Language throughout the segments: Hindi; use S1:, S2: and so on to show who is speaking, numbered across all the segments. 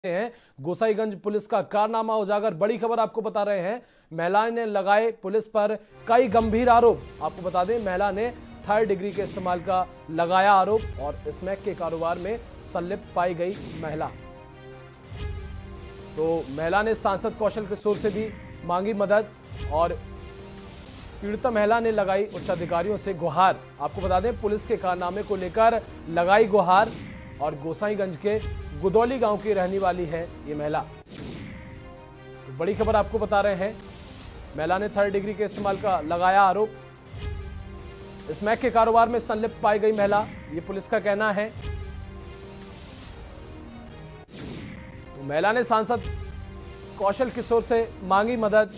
S1: हैं गोसाईगंज पुलिस का कारनामा उजागर। बड़ी खबर आपको बता रहे हैं, महिला ने लगाए पुलिस पर कई गंभीर आरोप। आपको बता दें, महिला ने 3rd डिग्री के इस्तेमाल का लगाया आरोप और स्मैक के कारोबार में संलिप्त पाई गई महिला। तो महिला ने सांसद कौशल किशोर से भी मांगी मदद और पीड़िता महिला ने लगाई उच्च अधिकारियों से गुहार। आपको बता दें, पुलिस के कारनामे को लेकर लगाई गुहार और गोसाईगंज के गुदौली गांव की रहने वाली है ये महिला। तो बड़ी खबर आपको बता रहे हैं, महिला ने 3rd डिग्री के इस्तेमाल का लगाया आरोप। स्मैक के कारोबार में संलिप्त पाई गई महिला, ये पुलिस का कहना है। तो महिला ने सांसद कौशल किशोर से मांगी मदद।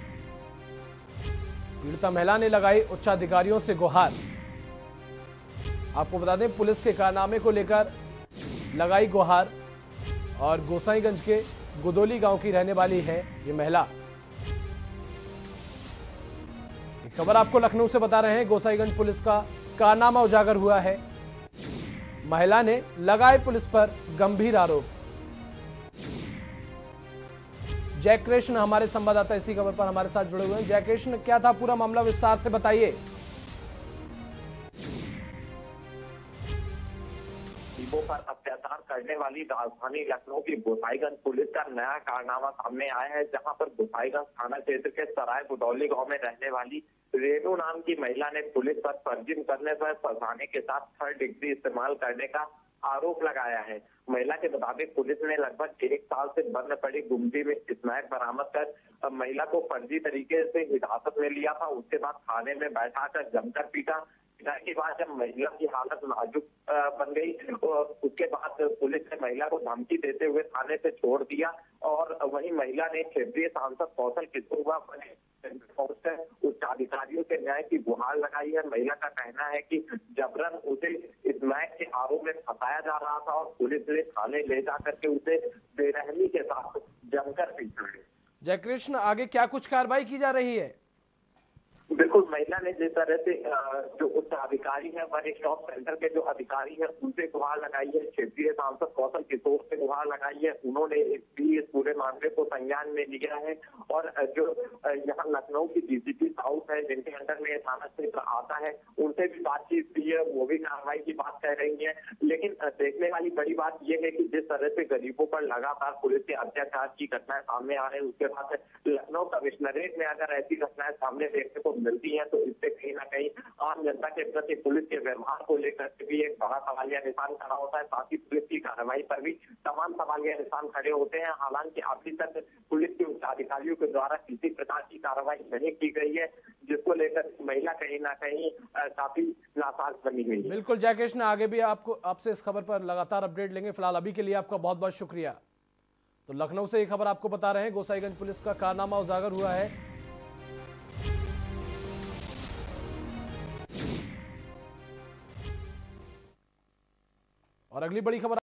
S1: पीड़िता महिला ने लगाई उच्च अधिकारियों से गुहार। आपको बता दें, पुलिस के कारनामे को लेकर लगाई गुहार और गोसाईगंज के गुदौली गांव की रहने वाली है ये महिला। ये खबर आपको लखनऊ से बता रहे हैं, गोसाईगंज पुलिस का कारनामा उजागर हुआ है। महिला ने लगाए पुलिस पर गंभीर आरोप। जयकृष्ण हमारे संवाददाता इसी खबर पर हमारे साथ जुड़े हुए हैं। जयकृष्ण, क्या था पूरा मामला, विस्तार से बताइए।
S2: पर अत्याचार करने वाली राजधानी लखनऊ की गोसाईगंज पुलिस का नया कारनामा सामने आया है, जहां पर गोसाईगंज थाना क्षेत्र के सराय गुदौली गांव में रहने वाली रेणु नाम की महिला ने पुलिस पर फर्जी मुकदमे पर फंसाने के साथ 3rd डिग्री इस्तेमाल करने का आरोप लगाया है। महिला के मुताबिक पुलिस ने लगभग 1 साल से बंद पड़ी गुमटी में स्मैक बरामद कर महिला को फर्जी तरीके से हिरासत में लिया था। उसके बाद थाने में बैठाकर जमकर पीटा। के बाद जब महिला की हालत नाजुक बन गई, उसके बाद पुलिस ने महिला को धमकी देते हुए थाने से छोड़ दिया और वहीं महिला ने क्षेत्रीय सांसद कौशल किशोर उच्च अधिकारियों से न्याय की गुहार लगाई है। महिला का कहना है कि जबरन उसे स्मैक के आरोप में फंसाया जा रहा था और पुलिस ने थाने ले जाकर के उसे बेरहमी के साथ जमकर पीटा है।
S1: जयकृष्ण, आगे क्या कुछ कार्रवाई की जा रही है?
S2: बिल्कुल, महिला ने जिस तरह से जो उच्च अधिकारी है, वन स्टॉप सेंटर के जो अधिकारी है, उनसे गुहार लगाई है, क्षेत्रीय सांसद कौशल किशोर से गुहार लगाई है। उन्होंने भी इस पूरे मामले को संज्ञान में लिया है और जो यहाँ लखनऊ की डीसीपी साउथ है, जिनके अंडर में थाना क्षेत्र आता है, उनसे भी बातचीत की है, वो भी कार्रवाई की बात कह रही है। लेकिन देखने वाली बड़ी बात यह है कि जिस तरह से गरीबों पर लगातार पुलिस के अत्याचार की घटनाएं सामने आ रही है, उसके बाद लखनऊ कमिश्नरेट में अगर ऐसी घटनाएं सामने देखने को मिलती है तो इससे कहीं ना कहीं आम जनता के प्रति पुलिस के व्यवहार को लेकर भी एक बड़ा सवालिया निशान खड़ा होता है। साथ ही पुलिस की कार्रवाई पर भी तमाम सवालिया निशान खड़े होते हैं। हालांकि अभी तक पुलिस के उच्च अधिकारियों के द्वारा किसी प्रकार की कार्रवाई नहीं की गई है, जिसको लेकर महिला कहीं ना कहीं काफी नासाज बनी हुई है।
S1: बिल्कुल जयकृष्ण, आगे भी आपसे इस खबर पर लगातार अपडेट लेंगे। फिलहाल अभी के लिए आपका बहुत बहुत शुक्रिया। तो लखनऊ से ये खबर आपको बता रहे हैं, गोसाईगंज पुलिस का कारनामा उजागर हुआ है। और अगली बड़ी खबर